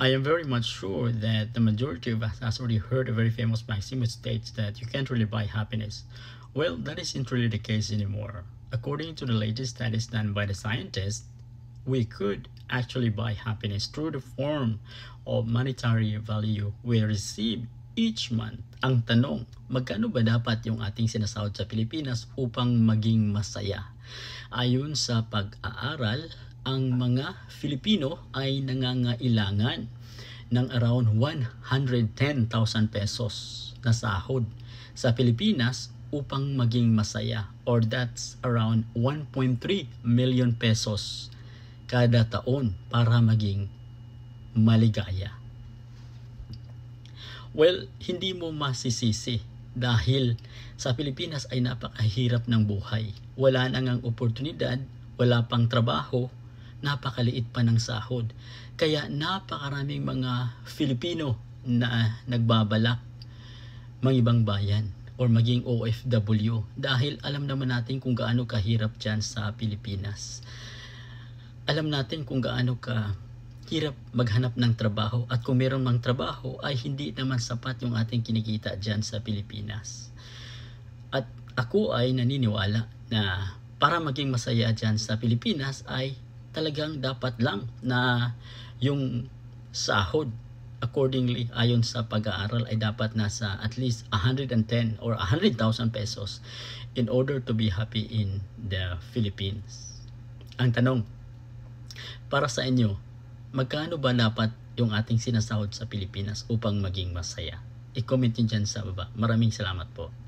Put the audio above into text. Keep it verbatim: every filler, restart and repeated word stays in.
I am very much sure that the majority of us has already heard a very famous maxim which states that you can't really buy happiness. Well, that isn't really the case anymore. According to the latest studies done by the scientists, we could actually buy happiness through the form of monetary value we receive each month. Ang tanong, magkano ba dapat yung ating sinasahod sa Pilipinas upang maging masaya? Ayon sa pag-aaral, ang mga Filipino ay nangangailangan ng around one hundred ten thousand pesos na sahod sa Pilipinas upang maging masaya, or that's around one point three million pesos kada taon para maging maligaya. Well, hindi mo masisisi dahil sa Pilipinas ay napakahirap ng buhay. Wala nang ang oportunidad, wala pang trabaho, napakaliit pa ng sahod. Kaya napakaraming mga Filipino na nagbabalak mangibang bayan or maging O F W dahil alam naman natin kung gaano kahirap dyan sa Pilipinas. Alam natin kung gaano ka hirap maghanap ng trabaho, at kung meron mang trabaho ay hindi naman sapat yung ating kinikita dyan sa Pilipinas. At ako ay naniniwala na para maging masaya dyan sa Pilipinas ay talagang dapat lang na yung sahod accordingly ayon sa pag-aaral ay dapat nasa at least one hundred ten or one hundred thousand pesos in order to be happy in the Philippines. Ang tanong, para sa inyo, magkano ba dapat yung ating sinasahod sa Pilipinas upang maging masaya? I-comment nyo dyan sa baba. Maraming salamat po.